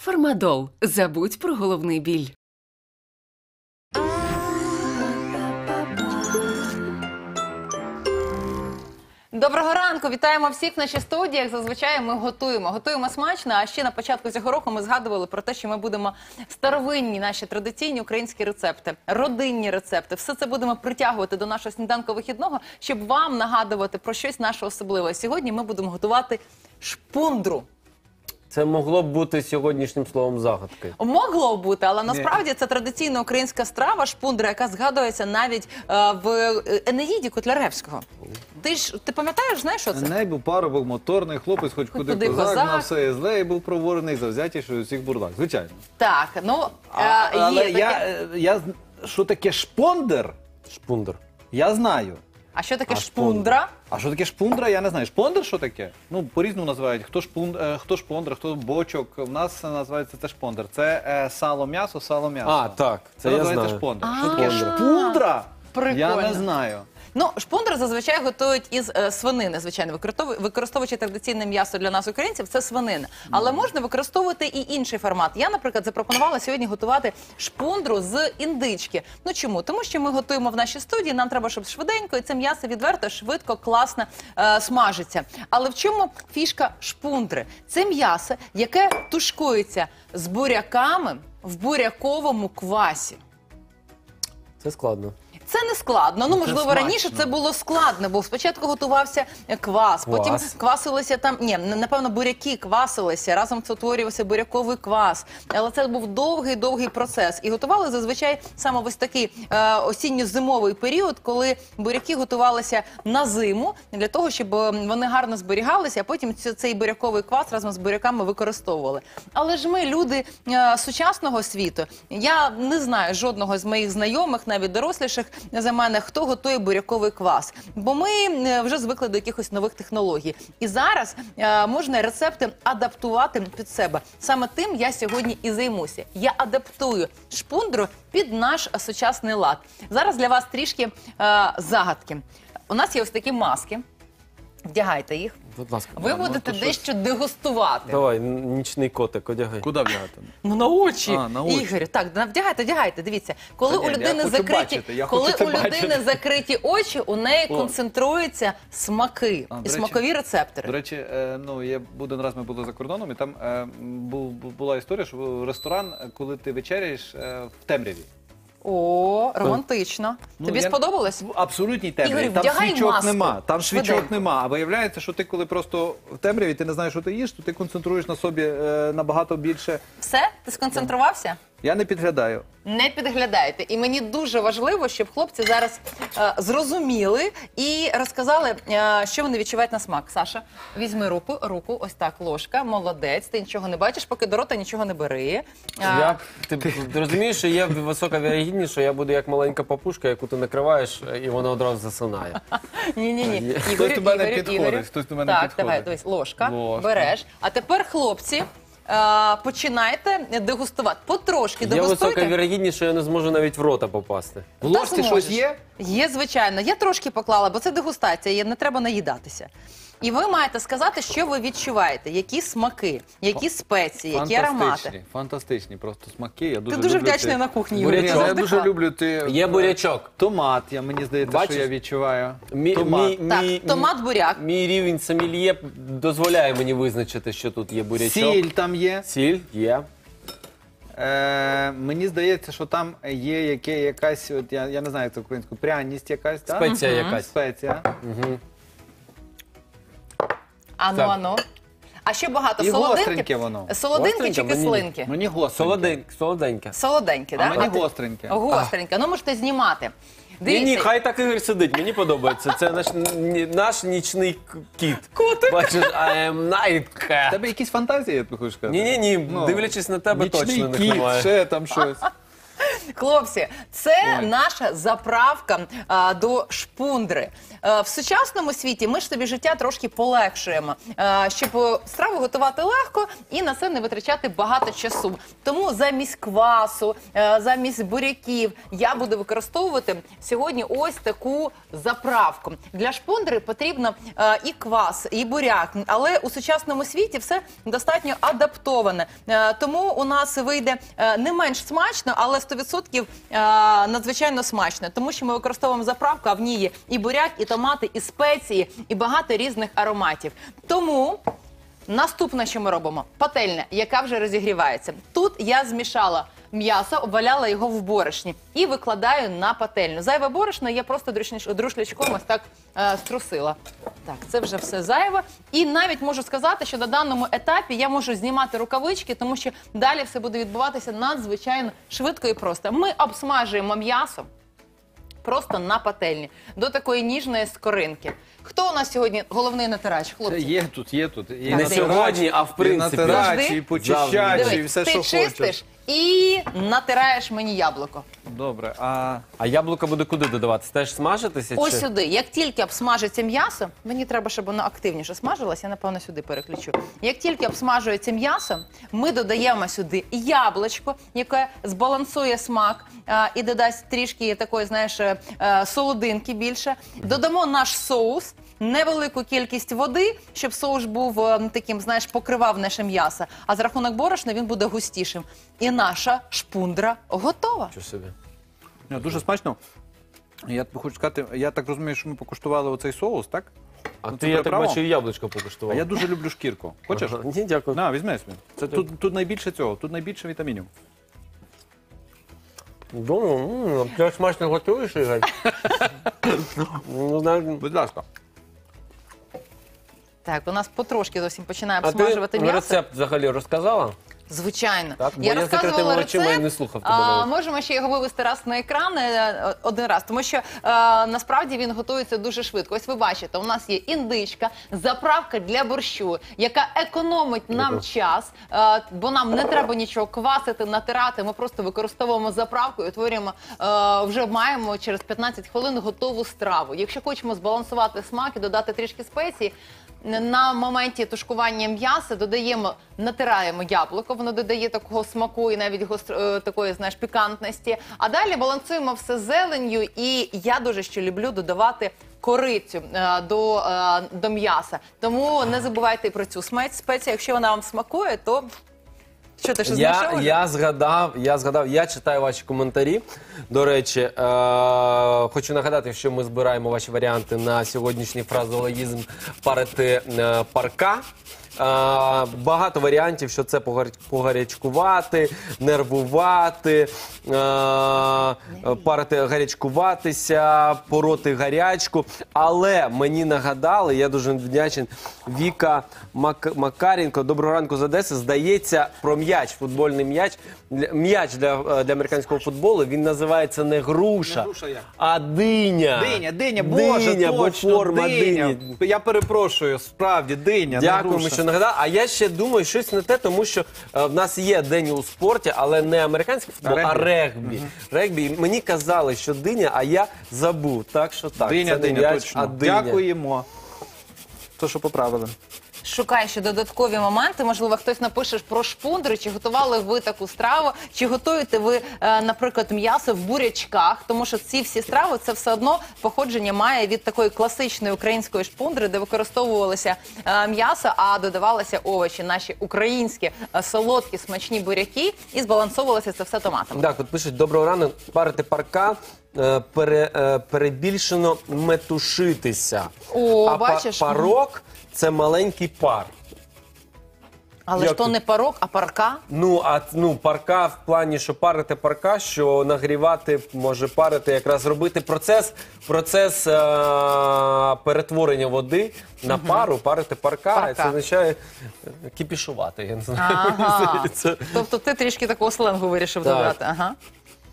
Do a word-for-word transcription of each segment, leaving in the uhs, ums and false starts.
Фармадол. Забудь про головний біль. Доброго ранку! Вітаємо всіх в нашій студії. Як зазвичай ми готуємо. Готуємо смачно, а ще на початку цього року ми згадували про те, що ми будемо старовинні наші традиційні українські рецепти, родинні рецепти. Все це будемо притягувати до нашого сніданку вихідного, щоб вам нагадувати про щось наше особливе. Сьогодні ми будемо готувати шпундру. Це могло б бути сьогоднішнім словом загадки. Могло б бути, але насправді це традиційна українська страва шпундра, яка згадується навіть е, в Енеїді Котляревського. Ти ж ти пам'ятаєш, знаєш, що це? Еней був парубок, моторний, хлопець, хоч куди Куди козак, козак. на все зле, і був проворений, завзятіший усіх бурлак. Звичайно. Так, ну е, А, є але таке. я, е, я, з- що таке шпондер, Шпундер. я знаю. А що таке А шпундра? А що таке шпундра, я не знаю. Шпондер що таке? Ну, по-різному називають. Хто, шпунд, е, хто шпондра, хто бочок. В нас називається це шпондер. Це е, сало-м'ясо, сало-м'ясо. А, так, це Це я називається знаю. шпондер. А. Що таке шпундра? Прикольно. Я не знаю. Ну, шпундри зазвичай готують із е, свинини, звичайно, використовуючи, використовуючи традиційне м'ясо для нас, українців, це свинина. Але можна використовувати і інший формат. Я, наприклад, запропонувала сьогодні готувати шпундру з індички. Ну чому? Тому що ми готуємо в нашій студії, нам треба, щоб швиденько, і це м'ясо відверто, швидко, класно е, смажиться. Але в чому фішка шпундри? Це м'ясо, яке тушкується з буряками в буряковому квасі. Це складно. Це не складно. Ну, можливо, смачно. раніше це було складно, бо спочатку готувався квас, потім Квас. квасилися там, ні, напевно, буряки квасилися, разом це утворювався буряковий квас. Але це був довгий-довгий процес. І готували зазвичай саме ось такий е, осінньо-зимовий період, коли буряки готувалися на зиму, для того, щоб е, вони гарно зберігалися, а потім ць- цей буряковий квас разом з буряками використовували. Але ж ми, люди е, сучасного світу, я не знаю жодного з моїх знайомих, навіть доросліших за мене, хто готує буряковий квас. Бо ми е, вже звикли до якихось нових технологій. І зараз е, можна рецепти адаптувати під себе. Саме тим я сьогодні і займуся. Я адаптую шпундру під наш е, сучасний лад. Зараз для вас трішки е, загадки. У нас є ось такі маски. Вдягайте їх. Будь ласка. Ви ну, будете то дещо дегустувати. Давай, нічний котик, одягай. Куди вдягати? Ну, на очі. А, на очі. Ігорю, так, на- вдягайте, вдягайте, дивіться. Коли Та у ні, я людини хочу закриті, бачити, я коли хочу це у людини бачити. закриті очі, у неї О. концентруються смаки А, і до речі- смакові рецептори. До речі, е, ну, я один раз ми були за кордоном, і там е, був, була історія, що ресторан, коли ти вечеряєш е, в темряві. О, романтично. Ну, Тобі я- сподобалось? В абсолютній темряві. Ігор, Там вдягай свічок маску. нема. Там свічок Швиденько. нема. А виявляється, що ти коли просто в темряві, ти не знаєш, що ти їш, то ти концентруєш на собі е, набагато більше. Все? Ти сконцентрувався? Я не підглядаю. Не підглядайте. І мені дуже важливо, щоб хлопці зараз е, зрозуміли і розказали, е, що вони відчувають на смак. Саша, візьми руку, руку, ось так, ложка, молодець, ти нічого не бачиш, поки до рота нічого не бери. А, Я, ти, ти розумієш, що є висока вірогідність, що я буду як маленька папушка, яку ти накриваєш, і вона одразу засинає. Ні-ні-ні. Хтось до мене підходить, хтось до мене так, підходить. давай, дивись, ложка, Ложка. береш. А тепер, хлопці, е, починайте дегустувати. Потрошки Є висока дегустуйте. вірогідність, що я не зможу навіть в рота попасти. В ложці зможеш. щось є? Є, звичайно. Я трошки поклала, бо це дегустація, є- не треба наїдатися. І ви маєте сказати, що ви відчуваєте, які смаки, які спеції, які аромати. Фантастичні, фантастичні просто смаки. Я дуже Ти дуже люблю вдячний ці- на кухні, Ні, Юрій. Бурячок. Ти я завжди дуже хвалиш. люблю ти... Є бурячок. Томат, я, мені здається, Бачиш? що я відчуваю. Мі, Томат. мі, Так, мі- томат, буряк. Мій рівень сомельє дозволяє мені визначити, що тут є бурячок. Сіль там є. Сіль є. Е, мені здається, що там є яке, якась, от, я, я не знаю, як це українською, пряність якась, так? Спеція якась. Спеція. Угу. Ану, Так. ану. А ще багато І солодинки. гостреньке воно. Солодинки чи Гостреньке? Мені- кислинки? Мені гостреньке. Солоденьке. Солоденьке. Солоденькі, А так? мені гостреньке. Гостреньке. Ну, можете знімати. Ні, ні, Дивіться. хай так Ігор сидить, мені подобається. Це наш, ні- наш нічний к- кіт. Котик. Бачиш, I am night У cat. тебе якісь фантазії, я тобі хочу сказати? Ні, ні, ні, Ну, дивлячись на тебе, нічний точно не кіт, немає. ще там щось. Хлопці, це наша заправка а, до шпундри. А, в сучасному світі ми ж собі життя трошки полегшуємо, а, щоб е, страву готувати легко і на це не витрачати багато часу. Тому замість квасу, е, замість буряків я буду використовувати сьогодні ось таку заправку. Для шпундри потрібно е, і квас, і буряк, але у сучасному світі все достатньо адаптоване. Е, тому у нас вийде е, не менш смачно, але сто відсотків е, надзвичайно смачно, тому що ми використовуємо заправку, а в ній є і буряк, і томати, і спеції, і багато різних ароматів. Тому наступне, що ми робимо, пательня, яка вже розігрівається. Тут я змішала м'ясо, обваляла його в борошні і викладаю на пательню. Зайве борошно я просто друшніш- друшлячком ось так е, струсила. Так, це вже все зайве. І навіть можу сказати, що на даному етапі я можу знімати рукавички, тому що далі все буде відбуватися надзвичайно швидко і просто. Ми обсмажуємо м'ясо просто на пательні до такої ніжної скоринки. Хто у нас сьогодні головний натирач, хлопці? Є тут, є тут. І Не натирач, сьогодні, а в і принципі. натирач, Завжди. і почищач, і Дивись, все, ти що чистиш хочеш. і натираєш мені яблуко. Добре, а А яблуко буде куди додаватися? Теж смажитися? Ось чи? сюди. Як тільки обсмажиться м'ясо, мені треба, щоб воно активніше смажилося, я, напевно, сюди переключу. Як тільки обсмажується м'ясо, ми додаємо сюди яблучко, яке збалансує смак а, і додасть трішки такої, знаєш, е, е, солодинки більше. Додамо наш соус, невелику кількість води, щоб соус був е, таким, знаєш, покривав наше м'ясо. А за рахунок борошна він буде густішим. І наша шпундра готова. Що собі? Ні, дуже смачно. Я тобі хочу сказати, я так розумію, що ми покуштували оцей соус, так? А Ну, ти, це я так приправа? бачу, і яблучко А покуштував. я дуже люблю шкірку. Хочеш? Ага. Ні, дякую. На, візьми собі. Це тут, тут найбільше цього, тут найбільше вітамінів. Думаю, м, ти смачно готуєш, Ігор? Ну, навіть- Будь ласка. Так, у нас потрошки зовсім починає А обсмажувати ти м'ясо. рецепт взагалі розказала? Звичайно. Так, бо я я з розказувала закритими очима рецепт, і не слухав тебе а, навіть. можемо ще його вивести раз на екран е, один раз, тому що е, насправді він готується дуже швидко. Ось ви бачите, у нас є індичка, заправка для борщу, яка економить нам Дякую. час, е, бо нам не треба нічого квасити, натирати, ми просто використовуємо заправку і утворюємо, е, вже маємо через п'ятнадцять хвилин готову страву. Якщо хочемо збалансувати смак і додати трішки спеції, на моменті тушкування м'яса додаємо, натираємо яблуко, воно додає такого смаку і навіть гостро, е, такої, знаєш, пікантності. А далі балансуємо все зеленню, і я дуже що люблю додавати корицю е, до, е, до м'яса. Тому не забувайте про цю смець, спецію. Якщо вона вам смакує, то що ти ще Я, знайшов? вже? я згадав, я згадав, я читаю ваші коментарі. До речі, е, хочу нагадати, що ми збираємо ваші варіанти на сьогоднішній фразеологізм парити е, парка. Е, багато варіантів, що це погар- погарячкувати, нервувати, е, парити гарячкуватися, пороти гарячку. Але мені нагадали, я дуже вдячний, Віка Мак- Макаренко, доброго ранку з Одеси, здається, про м'яч, футбольний м'яч. Для- М'яч для, для американського футболу, він називається не груша, Не груша як? а диня. Диня, диня, боже, Диня, бо точно, форма диня. дині. Я перепрошую, справді, диня, не Дякуємо, груша. що нагадав. А я ще думаю, щось не те, тому що е, в нас є день у спорті, але не американський футбол, а регбі. регбі. Регбі. І мені казали, що диня, а я забув. Так що так, Диня, це не диня, м'яч, точно. а диня. Дякуємо. То, що поправили. Шукай ще додаткові моменти. Можливо, хтось напише про шпундри, чи готували ви таку страву, чи готуєте ви, е, наприклад, м'ясо в бурячках, тому що ці всі страви, це все одно походження має від такої класичної української шпундри, де використовувалося е, м'ясо, а додавалися овочі, наші українські е, солодкі, смачні буряки, і збалансовувалося це все томатами. Так, от пишуть, доброго ранку, парити парка, е, пере, е, перебільшено метушитися. О, а па- бачиш? парок – це маленький пар. Але Як ж то ти? не парок, а парка. Ну, а ну, парка в плані, що парити парка, що нагрівати, може парити, якраз робити процес, процес е- перетворення води на пару, парити парка, Парка. і це означає е, кіпішувати, я не знаю. Ага. Це- Тобто ти трішки такого сленгу вирішив Так. додати. Ага.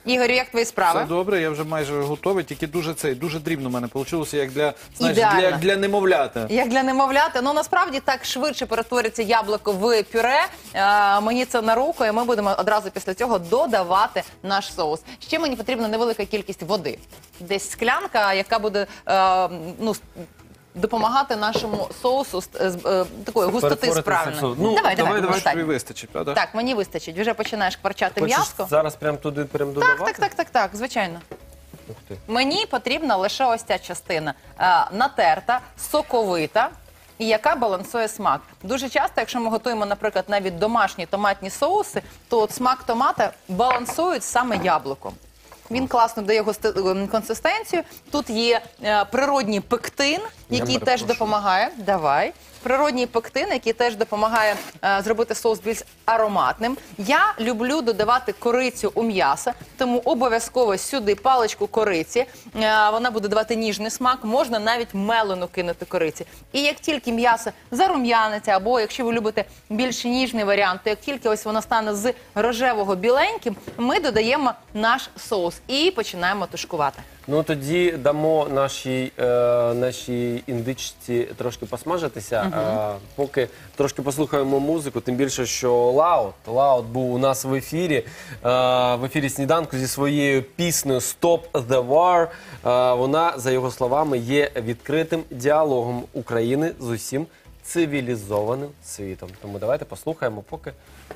Ігорю, як твої справи? Все добре, я вже майже готовий, тільки дуже цей, дуже дрібно в мене вийшло, як для, знаєш, Ідеально. для, як для немовляти. Як для немовляти, ну насправді так швидше перетвориться яблуко в пюре. Е, мені це на руку, і ми будемо одразу після цього додавати наш соус. Ще мені потрібна невелика кількість води. Десь склянка, яка буде е, ну, допомагати нашому соусу з, з, е, такої густоти Перетворити справильно. соус. Ну, давай, давай, давай, давай, достатньо. Тобі вистачить, правда? Так, мені вистачить. Вже починаєш кварчати Хочеш м'яско. зараз прям туди прям Так, додавати? так, так, так, так, звичайно. Ух ти. Мені потрібна лише ось ця частина е, натерта, соковита. І яка балансує смак. Дуже часто, якщо ми готуємо, наприклад, навіть домашні томатні соуси, то от смак томата балансують саме яблуком. Він класно дає густи- консистенцію. Тут є е, природній пектин, який теж перепрошую. допомагає. Давай. Природній пектин, який теж допомагає е, зробити соус більш ароматним. Я люблю додавати корицю у м'ясо, тому обов'язково сюди паличку кориці. Е, вона буде давати ніжний смак. Можна навіть мелену кинути кориці. І як тільки м'ясо зарум'яниться, або якщо ви любите більш ніжний варіант, то як тільки ось воно стане з рожевого біленьким, ми додаємо наш соус і починаємо тушкувати. Ну тоді дамо нашій, е, нашій індичці трошки посмажитися, е, поки трошки послухаємо музику, тим більше, що Лаут, Лаут був у нас в ефірі, е, в ефірі «Сніданку» зі своєю піснею «Stop the War». Е, вона, за його словами, є відкритим діалогом України з усім цивілізованим світом. Тому давайте послухаємо, поки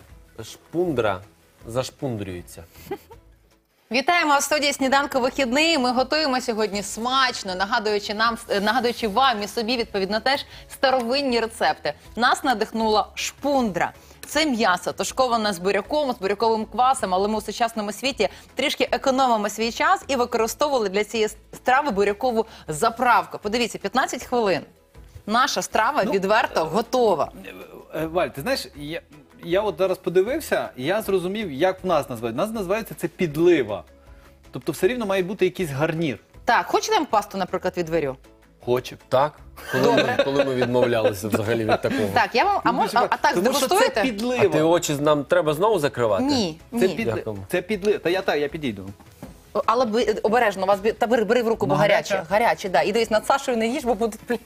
шпундра зашпундрюється. Вітаємо в студії «Сніданку вихідний». Ми готуємо сьогодні смачно, нагадуючи нам, нагадуючи вам і собі, відповідно, теж старовинні рецепти. Нас надихнула шпундра. Це м'ясо, тушковане з буряком, з буряковим квасом, але ми у сучасному світі трішки економимо свій час і використовували для цієї страви бурякову заправку. Подивіться, п'ятнадцять хвилин. Наша страва відверто готова. Е, Валь, ти знаєш, я, я от зараз подивився, і я зрозумів, як в нас називають. Нас називається це підлива. Тобто все рівно має бути якийсь гарнір. Так, хочете я вам пасту, наприклад, відварю? Хоче. Так? Коли ми, коли ми відмовлялися взагалі від такого. Так, я вам, а, мож, а, а так Тому що це здегустуєте? А підлива. ти очі нам треба знову закривати? Ні, Це, ні. під... Дякую. це підлива. Та я так, я підійду. Але би- обережно, у вас бі- та бери, бери в руку, бо Ну, гаряче. гаряче. Гаряче, да. І дивись, над Сашою не їж, бо будуть плями.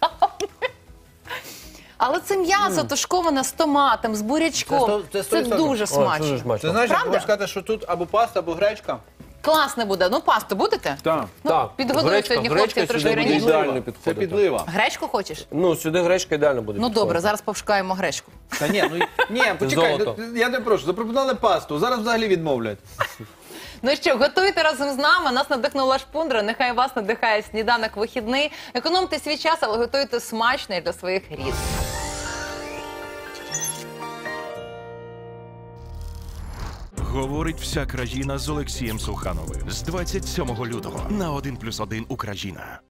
Але це м'ясо тушковане з томатом, з бурячком. Це сто- це Це, сто відсотків. дуже О, це смачно. дуже смачно. Ти знаєш, я Правда? можу сказати, що тут або паста, або гречка. Класне буде. Ну, пасту будете? Так. Ну, Так, підготую гречка- сьогодні гречка хлопців трошки сюди буде раніше. ідеально Це підходити. підлива. Гречку хочеш? Ну, сюди гречка ідеально буде. Ну, підходити. добре, зараз пошукаємо гречку. Та ні, ну ні, почекай, Золото. ну, я не прошу, запропонували пасту, зараз взагалі відмовлять. Ну що, готуйте разом з нами. Нас надихнула шпундра. Нехай вас надихає сніданок вихідний. Економте свій час, але готуйте смачно і для своїх рідних. Говорить вся країна з Олексієм Сухановим з двадцять сьомого лютого на один плюс один Україна.